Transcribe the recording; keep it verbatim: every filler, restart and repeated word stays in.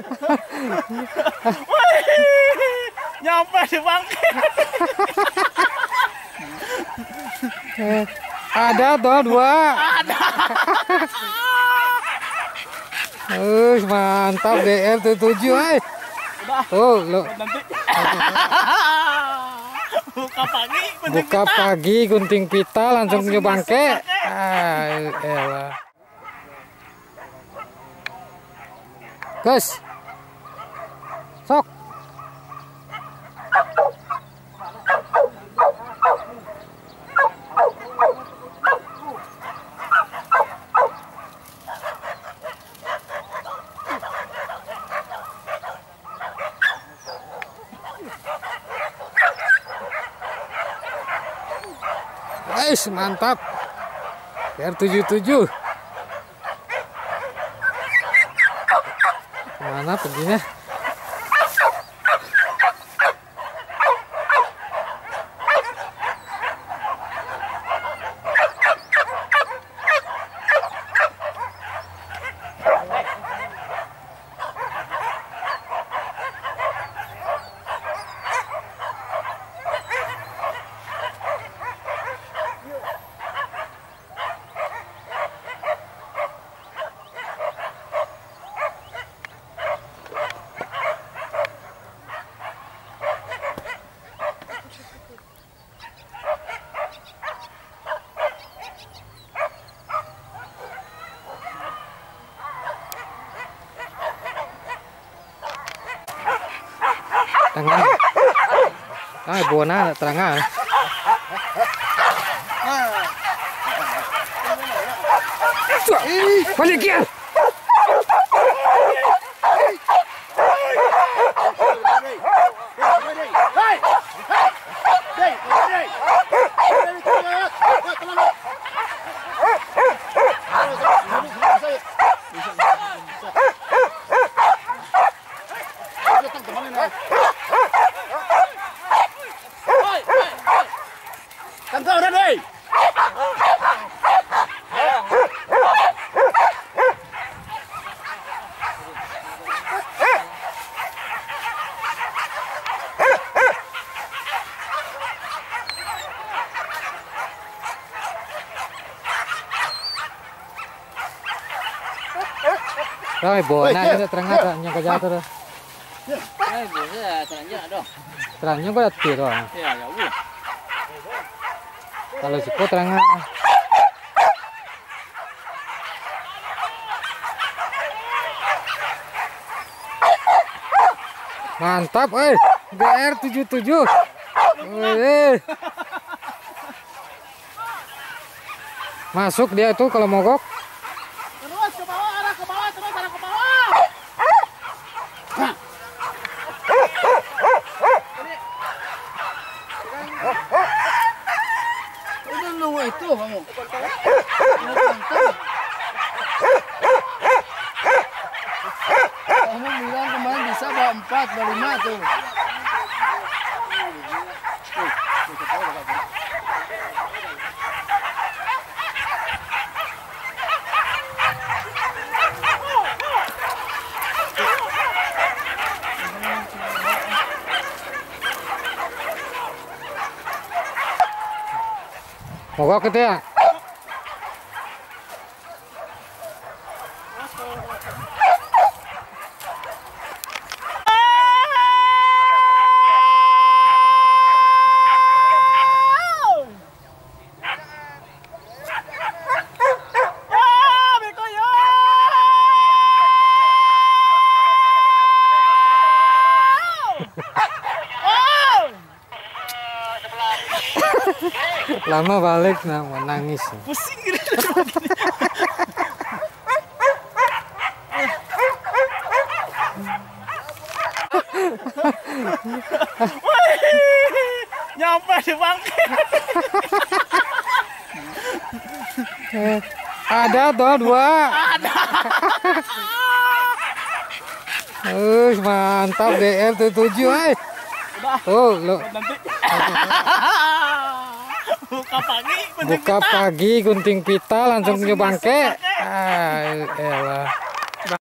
Nyampe di bangke. Eh, ada tuh dua. Ada. Uh, mantap D R tujuh, eh. Tuh, lo. Nanti. Buka pagi, gunting Buka pita. pagi gunting pita langsung punya bangke. Ah, elah. Gus. Sok. Guys, mantap. R tujuh tujuh. Kemana perginya? Tangan. Ah, buana terangan. Balik ya. Tangkap udah deh. Rồi, buona ini terangnya yang kejatuh dah. Eh, bisa terangnya dong. Terangnya gue lihat kiri doang. Iya, ya udah. Kalau siku terangnya. Mantap, eh. D R tujuh tujuh. Wih. Masuk dia tuh kalau mogok. Terus ke bawah, arah ke bawah, terus arah ke bawah. Udah lu itu kamu. Kamu bilang kemarin bisa bawa empat, bawa lima tuh. Mogok itu ya. Lama balik nah mau nangis. Pusing gitu. Nyampe di bangke. Eh, ada tuh dua. Ada. Uh, mantap D R tujuh, eh. Tuh, lo. Nanti. Buka pagi, gunting Buka pita. pagi gunting pita langsung punya bangke. Ah, elah.